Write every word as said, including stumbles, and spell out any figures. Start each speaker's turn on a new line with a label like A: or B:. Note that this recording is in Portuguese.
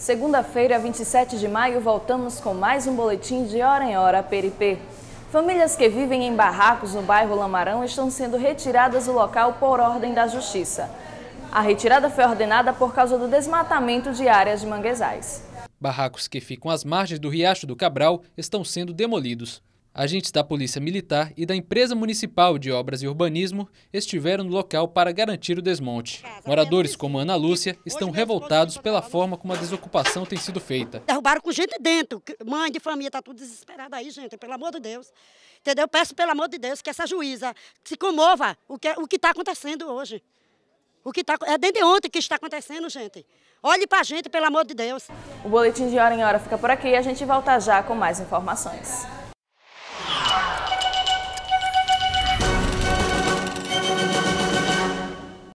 A: Segunda-feira, vinte e sete de maio, voltamos com mais um boletim de Hora em Hora Peripê. Famílias que vivem em barracos no bairro Lamarão estão sendo retiradas do local por ordem da Justiça. A retirada foi ordenada por causa do desmatamento de áreas de manguezais.
B: Barracos que ficam às margens do Riacho do Cabral estão sendo demolidos. Agentes da Polícia Militar e da Empresa Municipal de Obras e Urbanismo estiveram no local para garantir o desmonte. Moradores como Ana Lúcia estão revoltados pela forma como a desocupação tem sido feita.
C: Derrubaram com gente dentro, mãe de família, está tudo desesperada aí, gente, pelo amor de Deus. Entendeu? Peço, pelo amor de Deus, que essa juíza se comova o que o que está acontecendo hoje. O que tá, é desde ontem que está acontecendo, gente. Olhe para a gente, pelo amor de Deus.
A: O boletim de Hora em Hora fica por aqui e a gente volta já com mais informações.